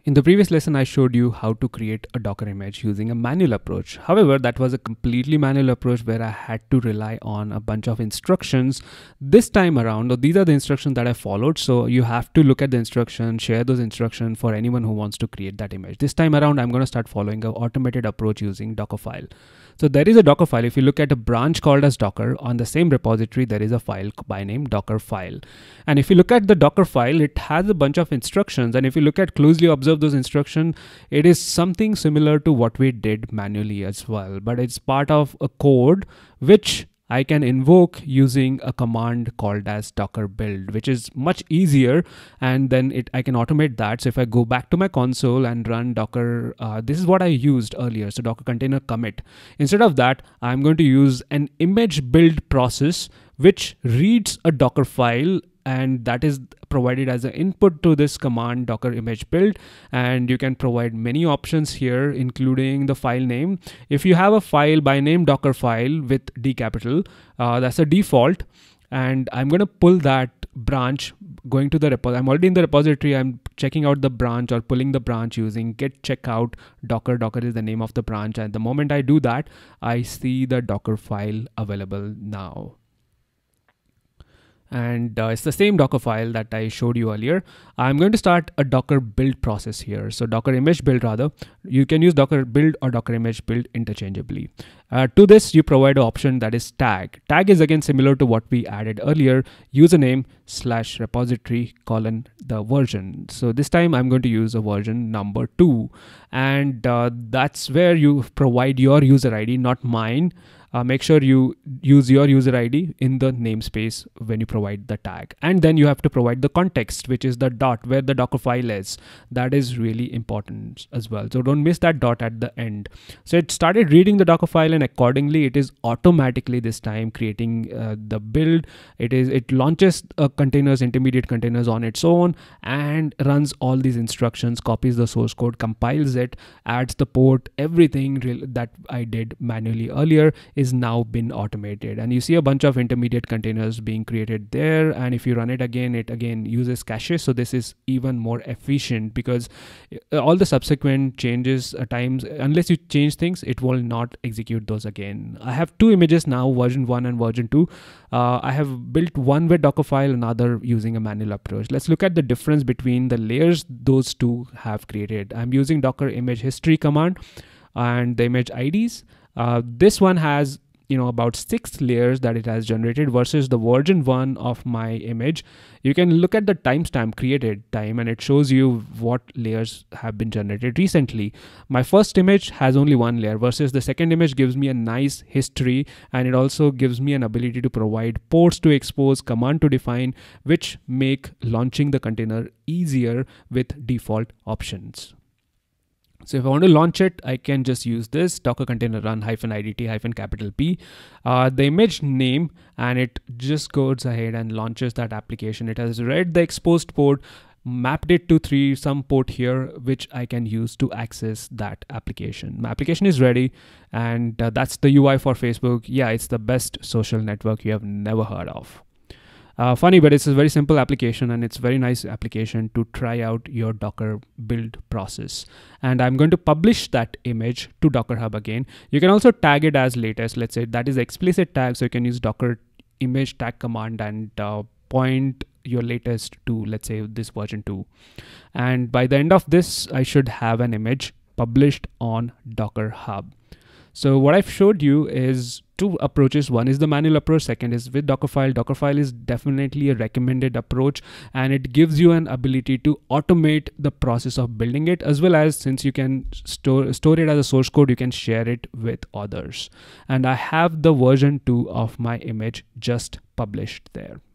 In the previous lesson, I showed you how to create a Docker image using a manual approach. However, that was a completely manual approach where I had to rely on a bunch of instructions. This time around, these are the instructions that I followed. So you have to look at the instructions, share those instructions for anyone who wants to create that image. This time around, I'm going to start following an automated approach using Dockerfile. So there is a Dockerfile. If you look at a branch called as Docker, on the same repository, there is a file by name Dockerfile. And if you look at the Dockerfile, it has a bunch of instructions. And if you look at closely observe those instructions, it is something similar to what we did manually as well. But it's part of a code which I can invoke using a command called as docker build, which is much easier. And then I can automate that. So if I go back to my console and run docker, this is what I used earlier. So docker container commit. Instead of that, I'm going to use an image build process, which reads a Docker file, and that is provided as an input to this command docker image build. And you can provide many options here, including the file name. If you have a file by name Dockerfile with D capital, that's a default. And I'm going to pull that branch going to the repository. I'm already in the repository. I'm checking out the branch or pulling the branch using git checkout docker. Docker is the name of the branch. And the moment I do that, I see the Docker file available now. And it's the same Docker file that I showed you earlier. I'm going to start a Docker build process here. So Docker image build rather. You can use Docker build or Docker image build interchangeably. To this, you provide an option that is tag. Tag is again similar to what we added earlier. Username / repository : the version. So this time I'm going to use a version number 2. And that's where you provide your user ID, not mine. Make sure you use your user ID in the namespace when you provide the tag. And then you have to provide the context, which is the dot where the Docker file is. That is really important as well. So don't miss that dot at the end. So it started reading the Docker file, and accordingly, it is automatically this time creating the build. It launches containers, intermediate containers on its own, and runs all these instructions, copies the source code, compiles it, adds the port, everything that I did manually earlier is now been automated. And you see a bunch of intermediate containers being created there. And if you run it again uses cache. So this is even more efficient because all the subsequent changes times, unless you change things, it will not execute those again. I have 2 images now, version 1 and version 2. I have built one with Dockerfile, another using a manual approach. Let's look at the difference between the layers those two have created. I'm using Docker image history command and the image IDs. This one has about 6 layers that it has generated versus the version 1 of my image. You can look at the timestamp created time, and it shows you what layers have been generated recently. My first image has only 1 layer versus the second image gives me a nice history, and it also gives me an ability to provide ports to expose, command to define, which make launching the container easier with default options. So if I want to launch it, I can just use this Docker container run -idt-P, the image name, and it just goes ahead and launches that application. It has read the exposed port, mapped it to some port here, which I can use to access that application. My application is ready, and that's the UI for Facebook. Yeah, it's the best social network you have never heard of. Funny, but it's a very simple application, and it's a very nice application to try out your Docker build process. And I'm going to publish that image to Docker Hub again. You can also tag it as latest. Let's say that is explicit tag. So you can use Docker image tag command and point your latest to, let's say, this version 2. And by the end of this, I should have an image published on Docker Hub. So what I've showed you is 2 approaches. One is the manual approach, second is with Dockerfile. Dockerfile is definitely a recommended approach, and it gives you an ability to automate the process of building it, as well as, since you can store it as a source code, you can share it with others. And I have the version 2 of my image just published there.